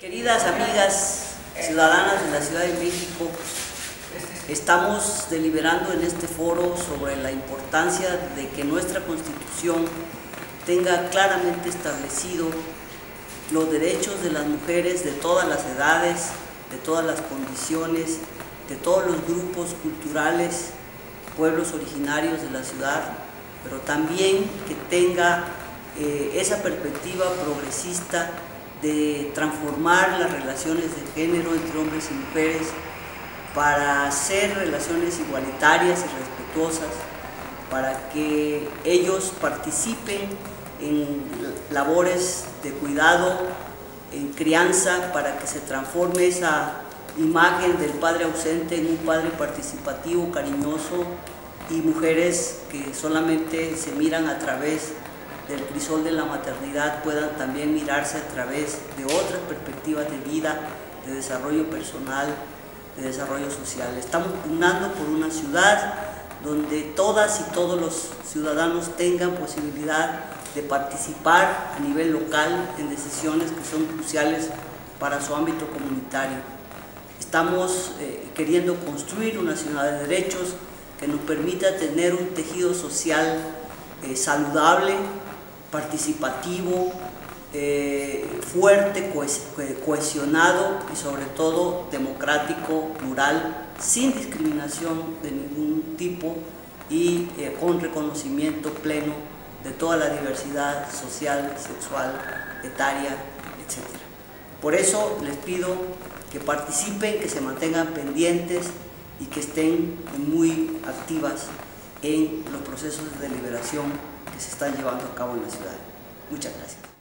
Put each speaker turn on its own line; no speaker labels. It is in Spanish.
Queridas amigas ciudadanas de la Ciudad de México, estamos deliberando en este foro sobre la importancia de que nuestra Constitución tenga claramente establecido los derechos de las mujeres de todas las edades, de todas las condiciones, de todos los grupos culturales, pueblos originarios de la ciudad, pero también que tenga esa perspectiva progresista de transformar las relaciones de género entre hombres y mujeres para hacer relaciones igualitarias y respetuosas, para que ellos participen en labores de cuidado, en crianza, para que se transforme esa imagen del padre ausente en un padre participativo, cariñoso, y mujeres que solamente se miran a través del crisol de la maternidad puedan también mirarse a través de otras perspectivas de vida, de desarrollo personal, de desarrollo social. Estamos pugnando por una ciudad donde todas y todos los ciudadanos tengan posibilidad de participar a nivel local en decisiones que son cruciales para su ámbito comunitario. Estamos queriendo construir una ciudad de derechos que nos permita tener un tejido social saludable, participativo, fuerte, cohesionado y sobre todo democrático, plural, sin discriminación de ningún tipo y con reconocimiento pleno de toda la diversidad social, sexual, etaria, etc. Por eso les pido que participen, que se mantengan pendientes y que estén muy activas en los procesos de deliberación que se están llevando a cabo en la ciudad. Muchas gracias.